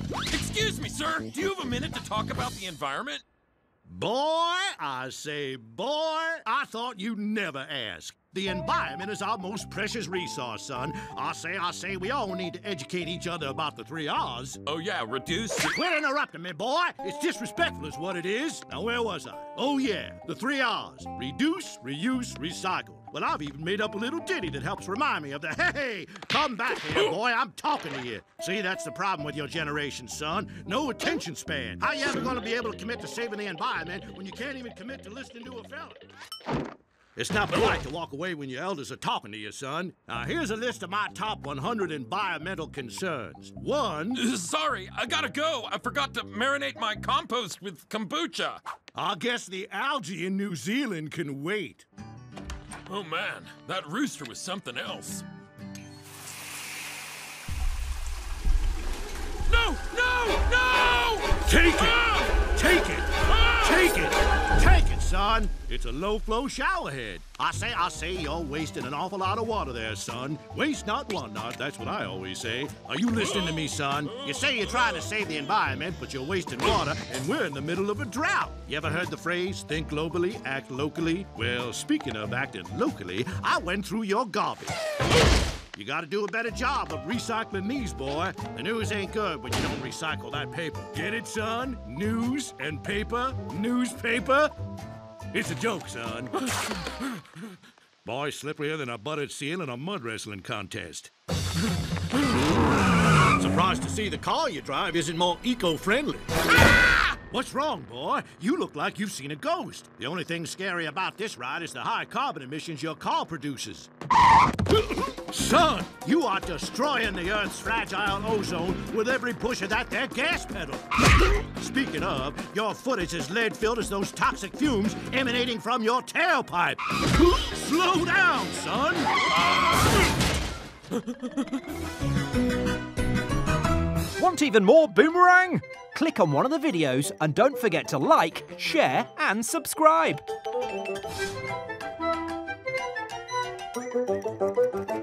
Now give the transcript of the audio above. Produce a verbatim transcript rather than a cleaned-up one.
Excuse me, sir. Do you have a minute to talk about the environment? Boy, I say, boy, I thought you'd never ask. The environment is our most precious resource, son. I say, I say, we all need to educate each other about the three R's. Oh, yeah, reduce... Quit interrupting me, boy. It's disrespectful is what it is. Now, where was I? Oh, yeah, the three R's. Reduce, reuse, recycle. Well, I've even made up a little ditty that helps remind me of the, hey, come back here, boy, I'm talking to you. See, that's the problem with your generation, son. No attention span. How you ever gonna be able to commit to saving the environment when you can't even commit to listening to a fella? It's not polite to walk away when your elders are talking to you, son. Now, here's a list of my top one hundred environmental concerns. One... Sorry, I gotta go. I forgot to marinate my compost with kombucha. I guess the algae in New Zealand can wait. Oh, man, that rooster was something else. No! No! No! Take it! Ah! Take it! Ah! Take it! Take it, son! It's a low-flow showerhead. I say, I say, you're wasting an awful lot of water there, son. Waste not, want not, that's what I always say. Are you listening to me, son? You say you're trying to save the environment, but you're wasting water, and we're in the middle of a drought. You ever heard the phrase, think globally, act locally? Well, speaking of acting locally, I went through your garbage. You gotta do a better job of recycling these, boy. The news ain't good when you don't recycle that paper. Get it, son? News and paper? Newspaper? It's a joke, son. Boy, slipperier than a buttered seal in a mud wrestling contest. Surprised to see the car you drive isn't more eco-friendly. What's wrong, boy? You look like you've seen a ghost. The only thing scary about this ride is the high carbon emissions your car produces. Son, you are destroying the Earth's fragile ozone with every push of that there gas pedal. Speaking of, your foot is as lead-filled as those toxic fumes emanating from your tailpipe. Slow down, son. Want even more Boomerang? Click on one of the videos and don't forget to like, share and subscribe.